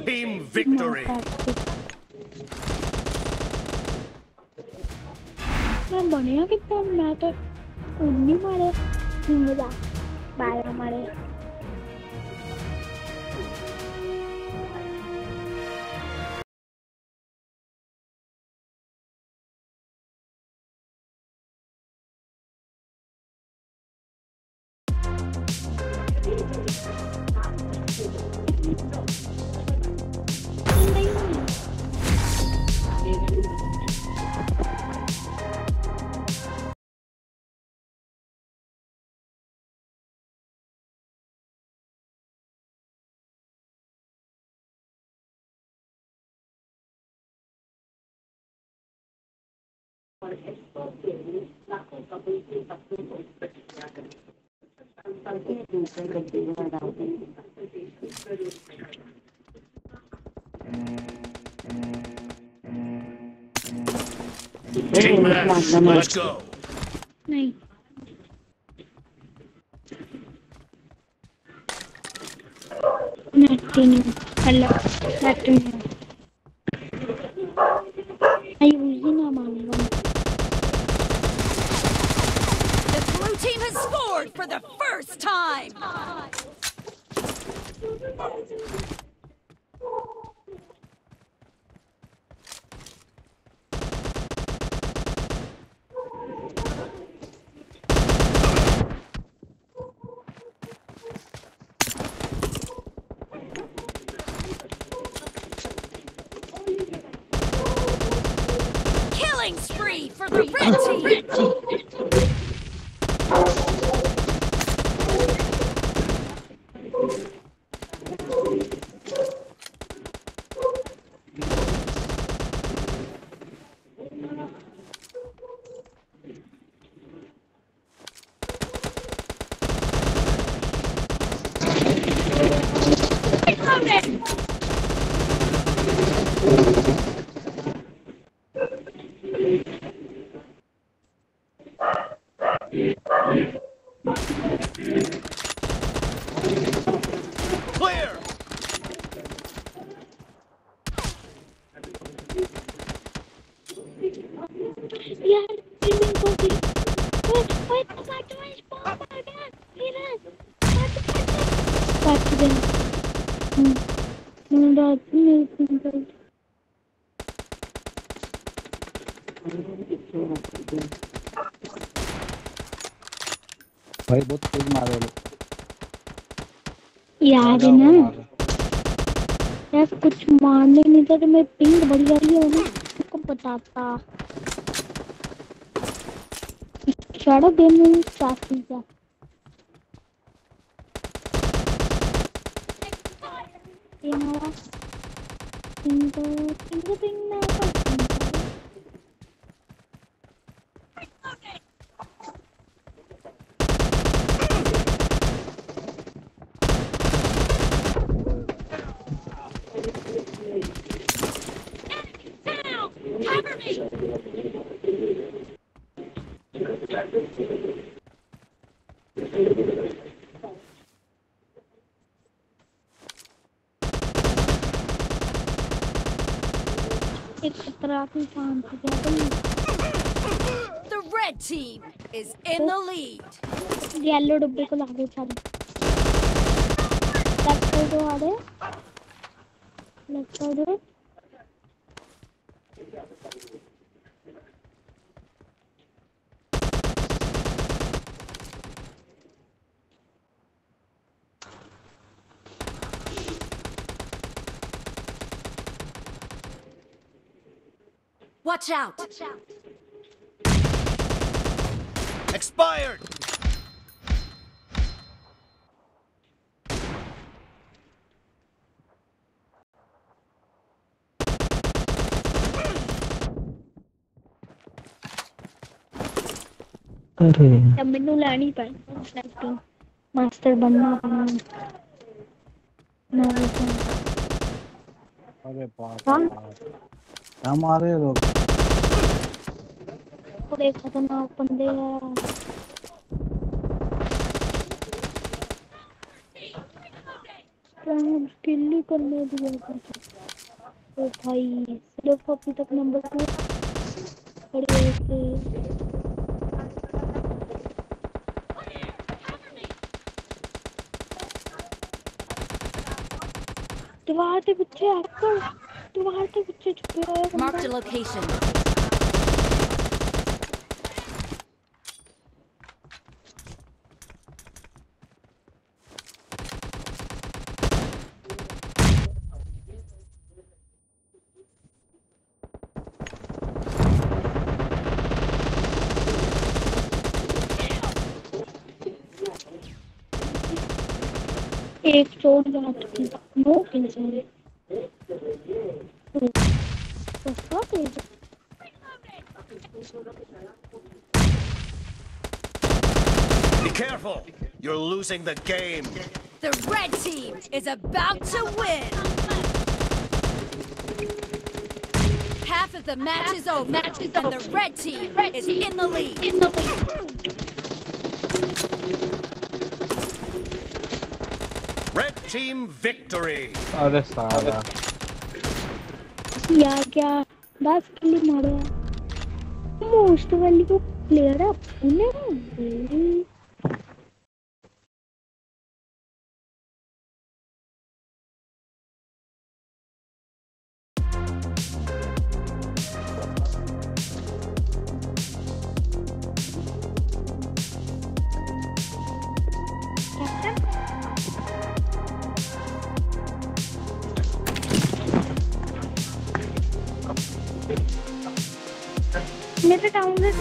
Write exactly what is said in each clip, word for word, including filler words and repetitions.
Team victory. मैं बढ़िया कितना मैं तो उन्हीं मारे मजा बारह मारे Team match, let's go. नहीं नहीं हेलो नहीं आई उसी ना मांगूंगा The blue team has scored for the first time. Killing spree for the red team. Clear. यार फिल्म को भी ओए ओए काट में स्पॉट आ गया फिर काट काट काट दे हम्म रात में सिंपल भाई बहुत तेज मार रहे हो यार है ना यार कुछ मारने नहीं था तो मैं पिंग बढ़ रही है ना तुमको बताता शैडो गेम में काफी था ये हमारा पिंग पिंग पिंग ना Cover me. एक तरह की शांत हो गया The red team is in the lead. Yellow डब्बे को लागे चल लेफ्ट साइड आ रहे left side Watch out. Expired. अरे तब मैंने लानी पड़ी मास्टर बनना अरे बाप रे क्या मारे लोग पूरे खतरनाक बंदे हैं ट्रांस किल करने दिया था। तो भाई सिर्फ अभी तक नंबर टू खड़े होके दीवार के पीछे आकर दीवार के पीछे छुपे हुए Marked a बंदा। location. एक चोट बात की नो किल्स है। तो तेज Be careful. You're losing the game. The red team is about to win. Half of the match is over, and the red team is in the lead. Red team victory. अरे साला यार क्या दस किल मारा most वाली को player है उन्हें मेरे टाउन में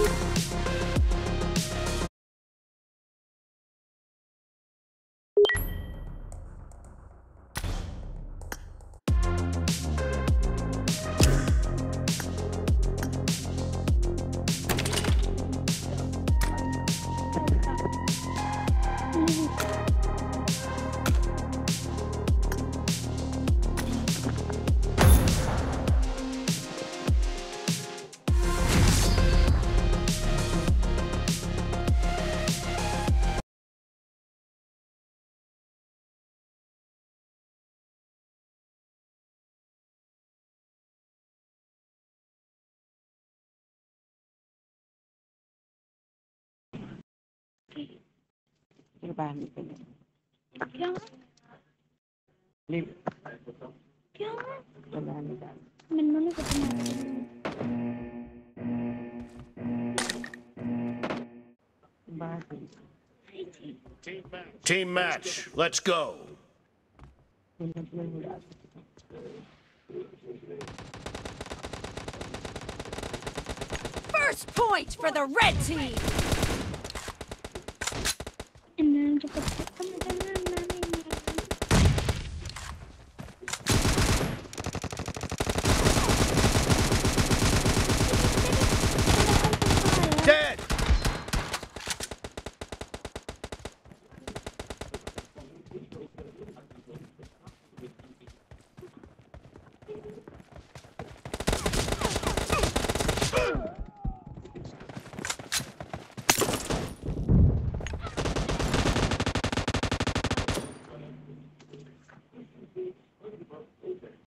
बाहर निकले क्या लीव क्या बाहर निकाल मैंने नहीं पता बाहर Team match. Let's go. First point for the red team. इन्हें जो पता मुझे ना ना नहीं Dead.